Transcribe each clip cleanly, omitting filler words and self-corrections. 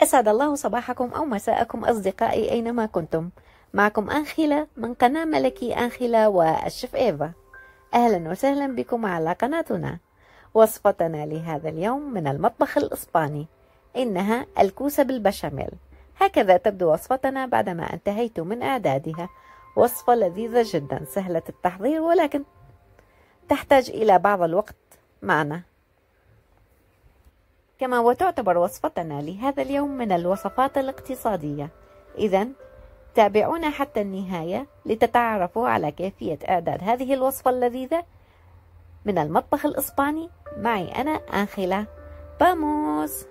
أسعد الله صباحكم أو مساءكم أصدقائي أينما كنتم. معكم آنخلة من قناة ملكي آنخلة والشيف إيفا. أهلا وسهلا بكم على قناتنا. وصفتنا لهذا اليوم من المطبخ الإسباني، إنها الكوسة بالبشاميل. هكذا تبدو وصفتنا بعدما انتهيت من إعدادها. وصفة لذيذة جدا سهلة التحضير، ولكن تحتاج إلى بعض الوقت معنا. كما وتعتبر وصفتنا لهذا اليوم من الوصفات الاقتصادية، إذن تابعونا حتى النهاية لتتعرفوا على كيفية إعداد هذه الوصفة اللذيذة من المطبخ الإسباني معي أنا آنخلة. باموس!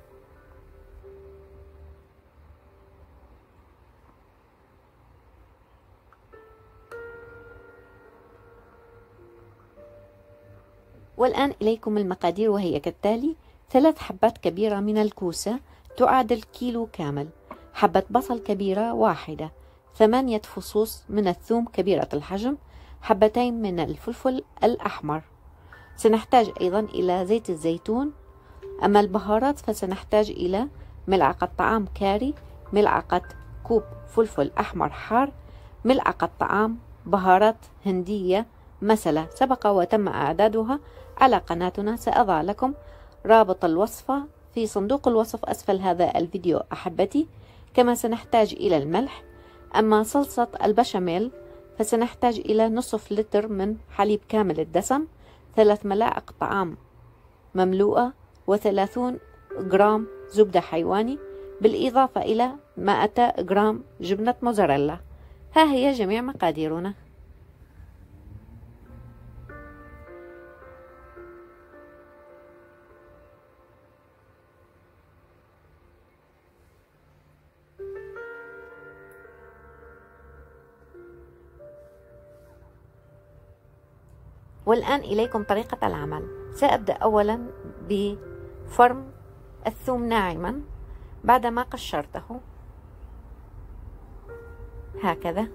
والآن إليكم المقادير، وهي كالتالي: 3 حبات كبيرة من الكوسة تعادل كيلو كامل، حبة بصل كبيرة واحدة، 8 فصوص من الثوم كبيرة الحجم، حبتين من الفلفل الأحمر. سنحتاج أيضا إلى زيت الزيتون. أما البهارات فسنحتاج إلى ملعقة طعام كاري، ملعقة كوب فلفل أحمر حار، ملعقة طعام بهارات هندية مسلة سبق وتم إعدادها على قناتنا. سأضع لكم رابط الوصفة في صندوق الوصف أسفل هذا الفيديو أحبتي. كما سنحتاج إلى الملح. أما صلصة البشاميل فسنحتاج إلى نصف لتر من حليب كامل الدسم، 3 ملاعق طعام مملوءة، و30 جرام زبدة حيواني، بالإضافة إلى 100 جرام جبنة موزاريلا. ها هي جميع مقاديرنا. والآن إليكم طريقة العمل. سأبدأ أولا بفرم الثوم ناعما بعدما قشرته هكذا.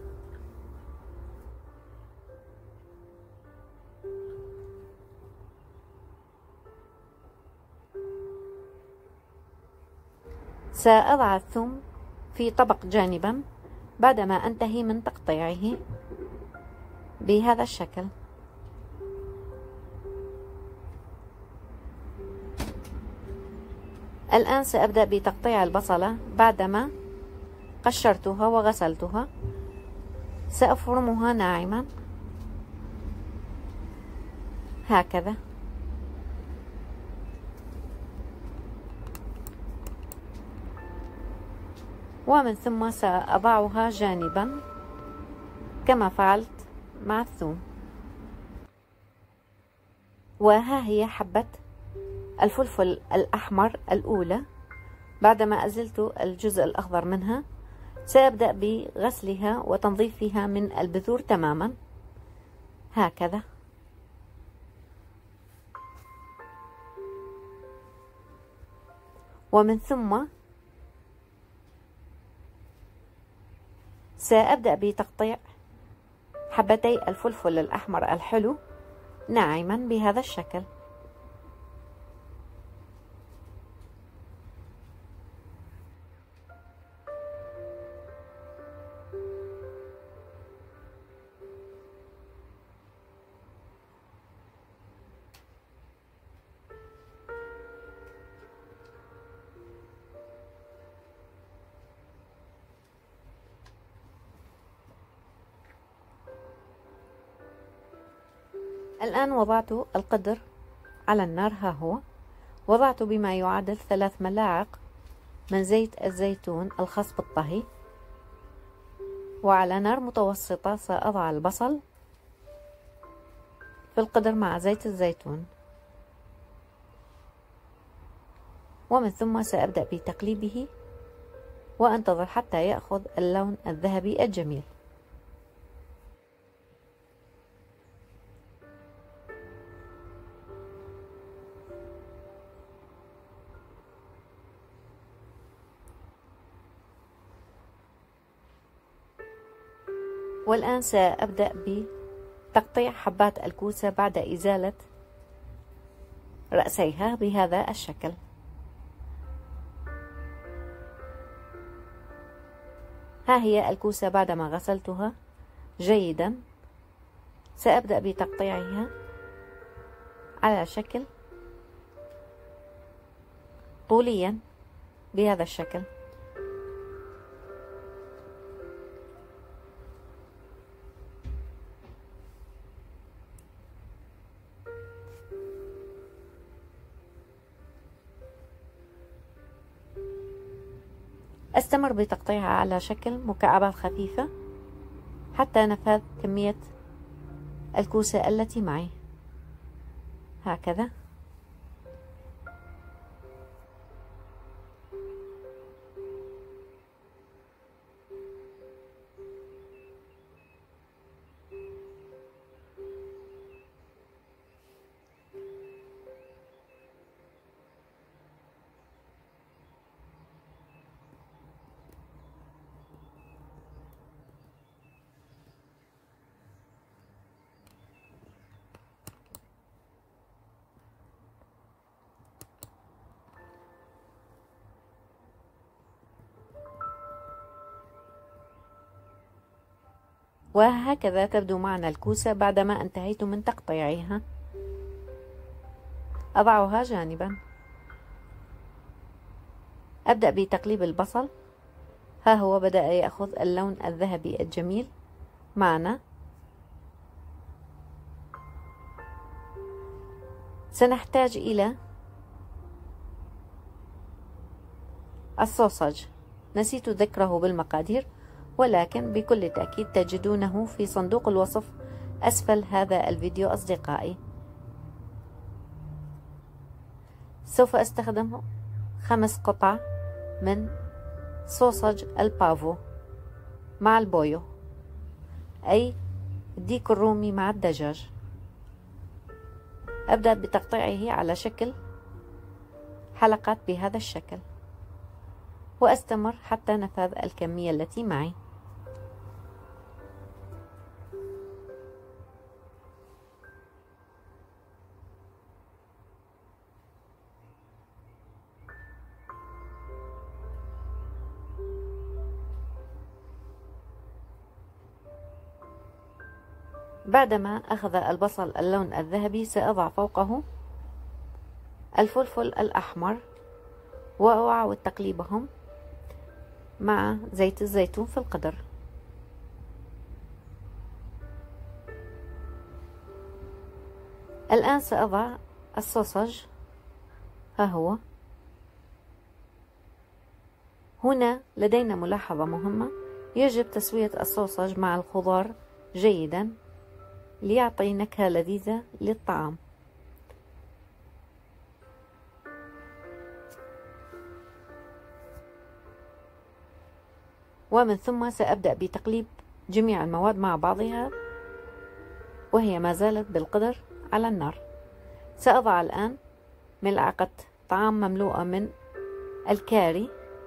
سأضع الثوم في طبق جانبا بعدما أنتهي من تقطيعه بهذا الشكل. الآن سأبدأ بتقطيع البصلة بعدما قشرتها وغسلتها. سأفرمها ناعما هكذا. ومن ثم سأضعها جانبا كما فعلت مع الثوم. وها هي حبة الفلفل الأحمر الأولى بعدما أزلت الجزء الأخضر منها. سأبدأ بغسلها وتنظيفها من البذور تماما هكذا. ومن ثم سأبدأ بتقطيع حبتي الفلفل الأحمر الحلو ناعما بهذا الشكل. الآن وضعت القدر على النار. ها هو وضعت بما يعادل 3 ملاعق من زيت الزيتون الخاص بالطهي، وعلى نار متوسطة سأضع البصل في القدر مع زيت الزيتون، ومن ثم سأبدأ بتقليبه وأنتظر حتى يأخذ اللون الذهبي الجميل. والآن سأبدأ بتقطيع حبات الكوسة بعد إزالة رأسيها بهذا الشكل. ها هي الكوسة بعدما غسلتها جيدا. سأبدأ بتقطيعها على شكل طوليا بهذا الشكل. أستمر بتقطيعها على شكل مكعبات خفيفة حتى نفذ كمية الكوسة التي معي هكذا. وهكذا تبدو معنا الكوسة بعدما انتهيت من تقطيعها. أضعها جانبا. أبدأ بتقليب البصل. ها هو بدأ يأخذ اللون الذهبي الجميل معنا. سنحتاج إلى الصوصج، نسيت ذكره بالمقادير، ولكن بكل تأكيد تجدونه في صندوق الوصف أسفل هذا الفيديو أصدقائي. سوف أستخدم 5 قطع من صوصج البافو مع البويو، أي الديك الرومي مع الدجاج. أبدأ بتقطيعه على شكل حلقات بهذا الشكل، وأستمر حتى نفذ الكمية التي معي. بعدما أخذ البصل اللون الذهبي سأضع فوقه الفلفل الأحمر وأعاود تقليبهم مع زيت الزيتون في القدر. الآن سأضع الصوصج. ها هو. هنا لدينا ملاحظة مهمة: يجب تسوية الصوصج مع الخضار جيدا ليعطي نكهة لذيذة للطعام. ومن ثم سأبدأ بتقليب جميع المواد مع بعضها وهي ما زالت بالقدر على النار. سأضع الآن ملعقة طعام مملوءة من الكاري،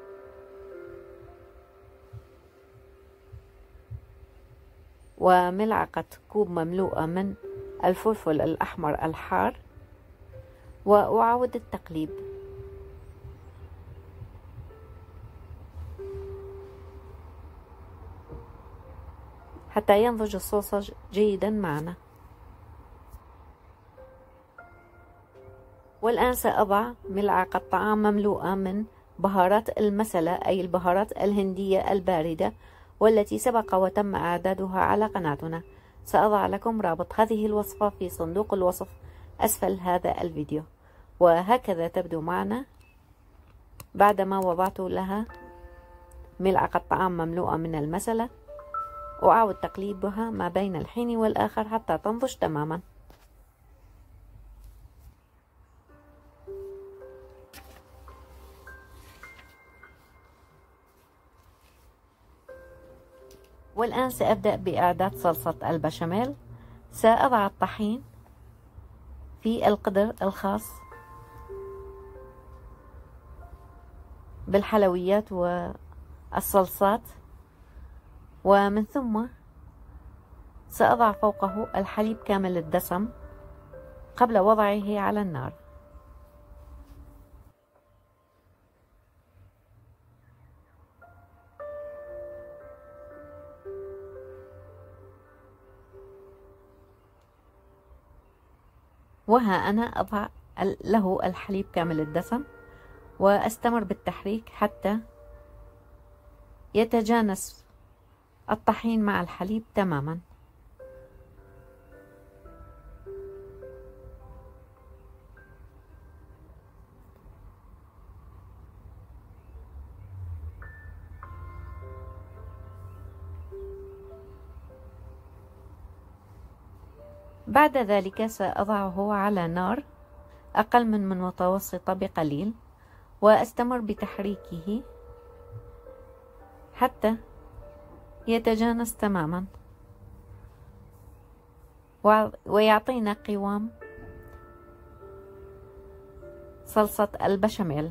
وملعقة كوب مملوءة من الفلفل الأحمر الحار، وأعاود التقليب. حتى ينضج الصوصج جيدا معنا. والآن سأضع ملعقة طعام مملوءة من بهارات المسلة، أي البهارات الهندية الباردة، والتي سبق وتم إعدادها على قناتنا. سأضع لكم رابط هذه الوصفة في صندوق الوصف أسفل هذا الفيديو. وهكذا تبدو معنا بعدما وضعت لها ملعقة طعام مملوءة من المسلة. أعاود تقليبها ما بين الحين والآخر حتى تنضج تماما. والآن سأبدأ بإعداد صلصة البشاميل. سأضع الطحين في القدر الخاص بالحلويات والصلصات، ومن ثم سأضع فوقه الحليب كامل الدسم قبل وضعه على النار. وها أنا أضع له الحليب كامل الدسم وأستمر بالتحريك حتى يتجانس الطحين مع الحليب تماما. بعد ذلك سأضعه على نار أقل من متوسطة بقليل وأستمر بتحريكه حتى يتجانس تماما ويعطينا قوام صلصة البشاميل.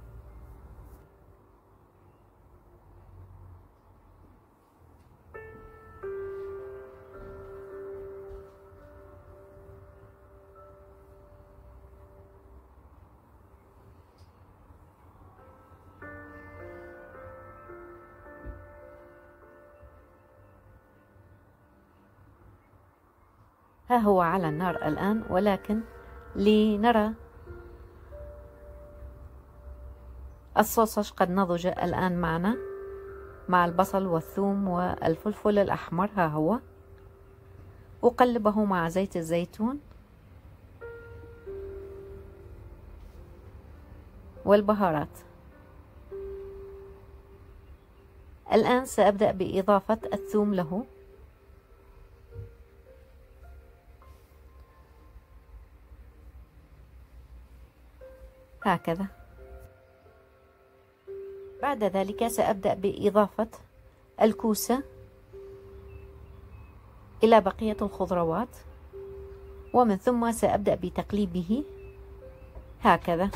ها هو على النار الآن، ولكن لنرى الصوص قد نضج الآن معنا مع البصل والثوم والفلفل الأحمر. ها هو أقلبه مع زيت الزيتون والبهارات. الآن سأبدأ بإضافة الثوم له، هكذا. بعد ذلك سأبدأ بإضافة الكوسة إلى بقية الخضروات، ومن ثم سأبدأ بتقليبه هكذا.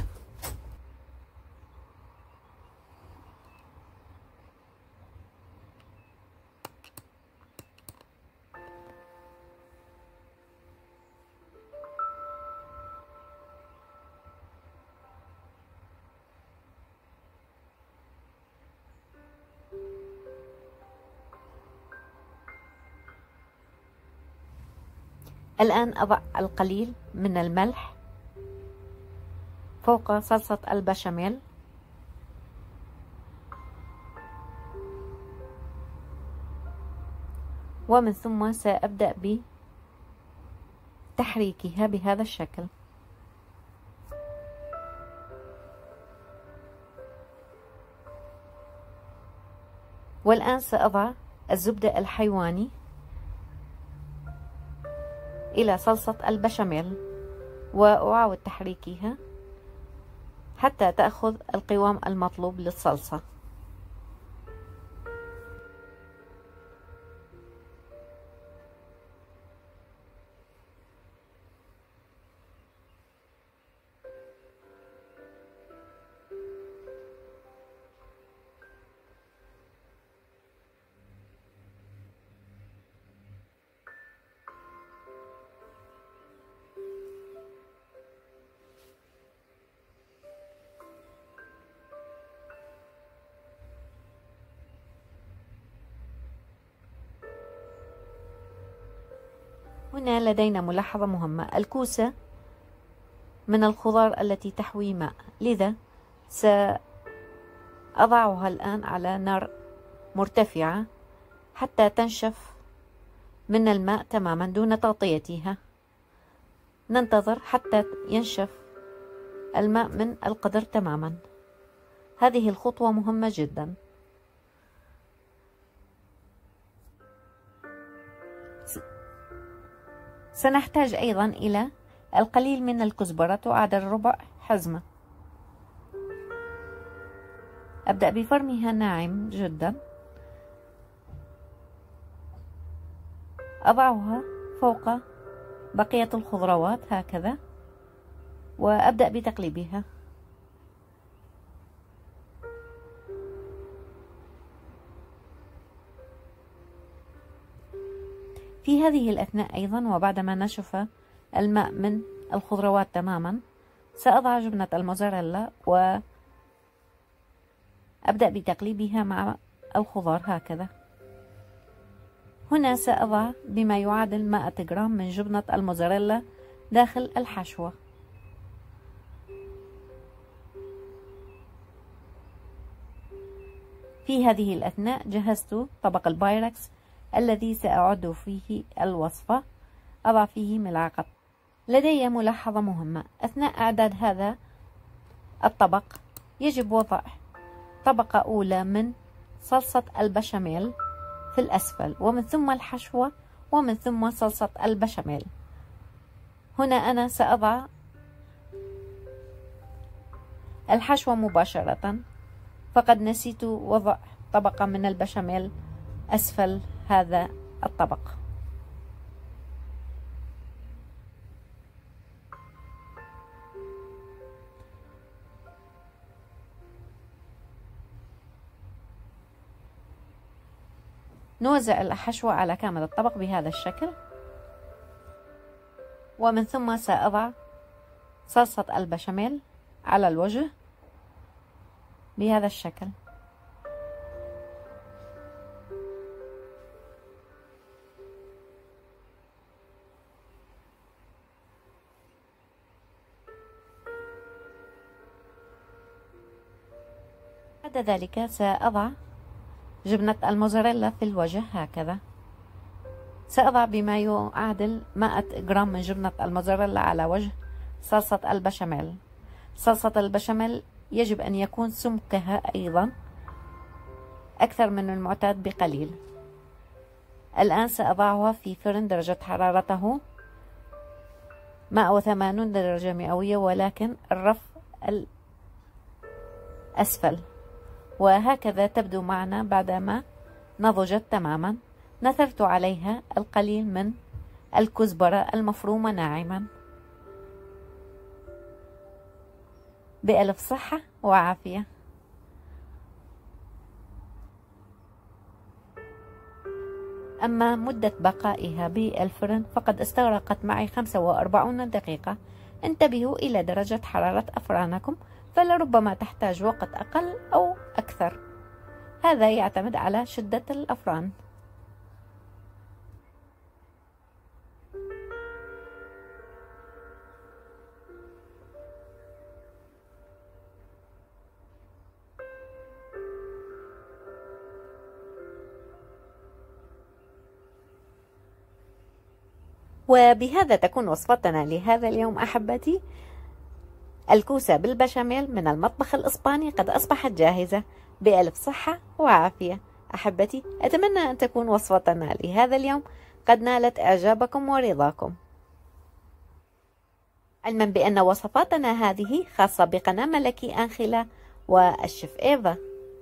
الآن أضع القليل من الملح فوق صلصة البشاميل، ومن ثم سأبدأ بتحريكها بهذا الشكل. والآن سأضع الزبدة الحيواني إلى صلصة البشاميل وأعاود تحريكها حتى تأخذ القوام المطلوب للصلصة. هنا لدينا ملاحظة مهمة: الكوسة من الخضار التي تحوي ماء، لذا سأضعها الآن على نار مرتفعة حتى تنشف من الماء تماما دون تغطيتها. ننتظر حتى ينشف الماء من القدر تماما. هذه الخطوة مهمة جدا. سنحتاج أيضا إلى القليل من الكزبرة تعادل ربع حزمة. أبدأ بفرمها ناعم جدا، أضعها فوق بقية الخضروات هكذا وأبدأ بتقليبها. في هذه الأثناء أيضا وبعدما نشف الماء من الخضروات تماما سأضع جبنة الموزاريلا وأبدأ بتقليبها مع الخضار هكذا. هنا سأضع بما يعادل 100 جرام من جبنة الموزاريلا داخل الحشوة. في هذه الأثناء جهزت طبق البايركس الذي سأعد فيه الوصفة. أضع فيه ملعقة. لدي ملاحظة مهمة: أثناء إعداد هذا الطبق يجب وضع طبقة أولى من صلصة البشاميل في الأسفل، ومن ثم الحشوة، ومن ثم صلصة البشاميل. هنا أنا سأضع الحشوة مباشرة، فقد نسيت وضع طبقة من البشاميل أسفل هذا الطبق. نوزع الحشوة على كامل الطبق بهذا الشكل، ومن ثم سأضع صلصة البشاميل على الوجه بهذا الشكل. بعد ذلك سأضع جبنة الموزاريلا في الوجه هكذا. سأضع بما يعادل 100 جرام من جبنة الموزاريلا على وجه صلصة البشاميل. صلصة البشاميل يجب أن يكون سمكها أيضا أكثر من المعتاد بقليل. الآن سأضعها في فرن درجة حرارته 180 درجة مئوية، ولكن الرف الأسفل، وهكذا تبدو معنا بعدما نضجت تماما. نثرت عليها القليل من الكزبرة المفرومة ناعما. بألف صحة وعافية. أما مدة بقائها بالفرن فقد استغرقت معي 45 دقيقة. انتبهوا إلى درجة حرارة أفرانكم، فلربما تحتاج وقت أقل أو أكثر، هذا يعتمد على شدة الأفران. وبهذا تكون وصفتنا لهذا اليوم أحبتي. الكوسة بالبشاميل من المطبخ الإسباني قد أصبحت جاهزة. بألف صحة وعافية أحبتي. أتمنى أن تكون وصفتنا لهذا اليوم قد نالت إعجابكم ورضاكم، علما بأن وصفاتنا هذه خاصة بقناة ملكي أنخلة والشيف إيفا.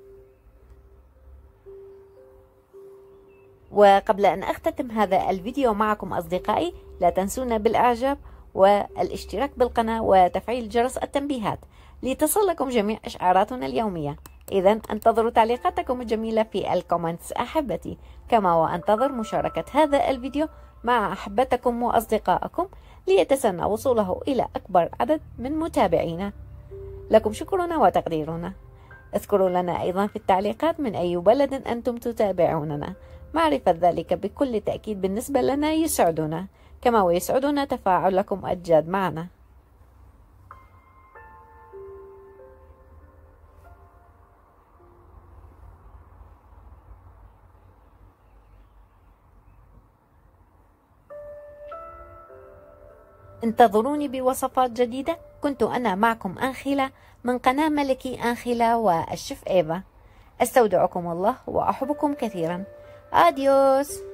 وقبل أن أختتم هذا الفيديو معكم أصدقائي، لا تنسونا بالإعجاب والاشتراك بالقناة وتفعيل جرس التنبيهات لتصلكم جميع إشعاراتنا اليومية. إذا انتظروا تعليقاتكم الجميلة في الكومنتس أحبتي، كما وانتظر مشاركة هذا الفيديو مع أحبتكم وأصدقائكم ليتسنى وصوله إلى أكبر عدد من متابعينا. لكم شكرنا وتقديرنا. اذكروا لنا أيضا في التعليقات من أي بلد أنتم تتابعوننا. معرفة ذلك بكل تأكيد بالنسبة لنا يسعدنا، كما ويسعدنا تفاعلكم الجاد معنا. انتظروني بوصفات جديدة. كنت أنا معكم أنخلة من قناة ملكي أنخلة والشيف إيفا. أستودعكم الله وأحبكم كثيرا. أديوس.